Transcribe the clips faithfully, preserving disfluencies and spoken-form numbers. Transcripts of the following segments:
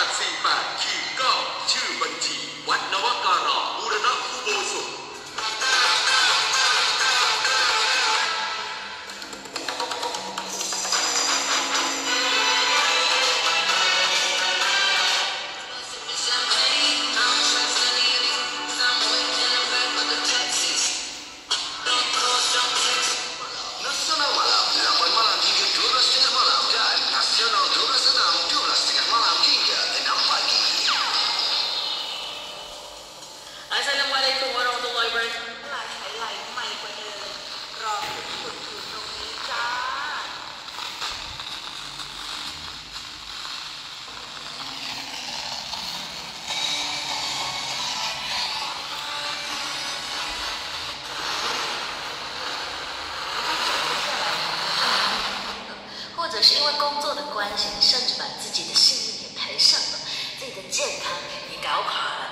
ดสี่แปดขีดเก้าชื่อบัญชีวัดนวการามบูรณะอุโบสถ Assalamualaikum warahmatullahi wabarakatuh หลายไฮไลท์ใหม่กว่าเดิมรอคุณคุณอยู่ตรงนี้จ้า或者是因为工作的关系，甚至把自己的性命也赔上了，自己的健康也搞垮了。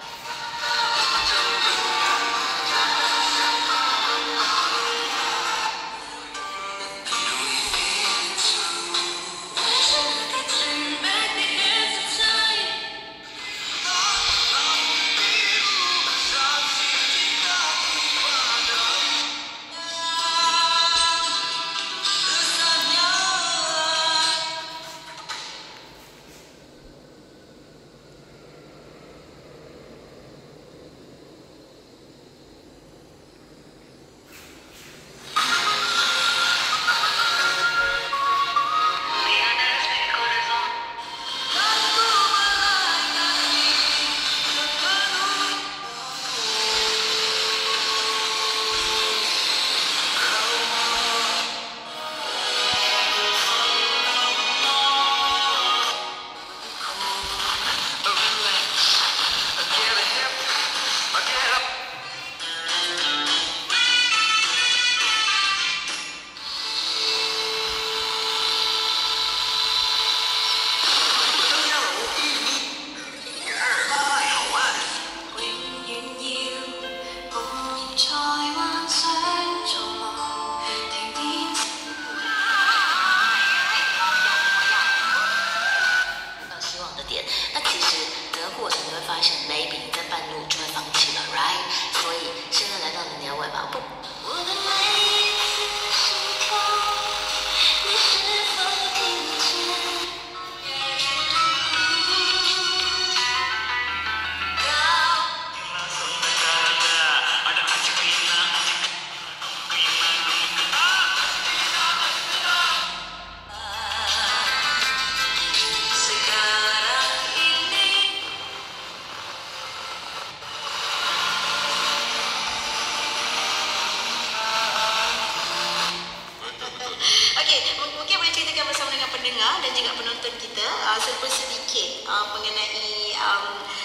那其实整个过程你会发现 ，maybe 你在半路就会放弃了 ，right？ 所以现在来到了鸟尾巴，不。我的每一次心跳，你是否听见？Mungkin boleh ceritakan bersama dengan pendengar dan juga penonton kita uh, sedikit uh, mengenai um,